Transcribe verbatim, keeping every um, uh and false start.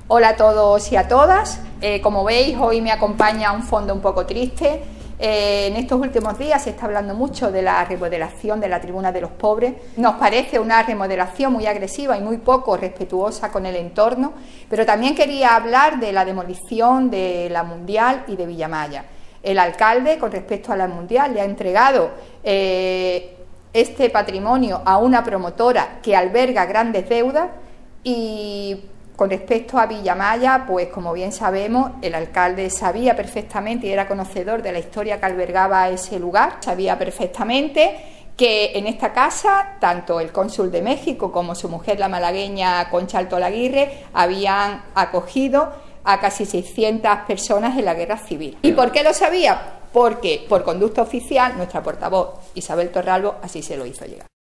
Hola a todos y a todas. Eh, como veis, hoy me acompaña un fondo un poco triste. Eh, en estos últimos días se está hablando mucho de la remodelación de la Tribuna de los Pobres. Nos parece una remodelación muy agresiva y muy poco respetuosa con el entorno, pero también quería hablar de la demolición de la Mundial y de Villamaya. El alcalde, con respecto a la Mundial, le ha entregado eh, este patrimonio a una promotora que alberga grandes deudas, y con respecto a Villamaya, pues como bien sabemos, el alcalde sabía perfectamente y era conocedor de la historia que albergaba ese lugar, sabía perfectamente que en esta casa, tanto el cónsul de México como su mujer, la malagueña Concha Altolaguirre, habían acogido a casi seiscientas personas en la guerra civil. ¿Y por qué lo sabía? Porque por conducta oficial nuestra portavoz Isabel Torralbo así se lo hizo llegar.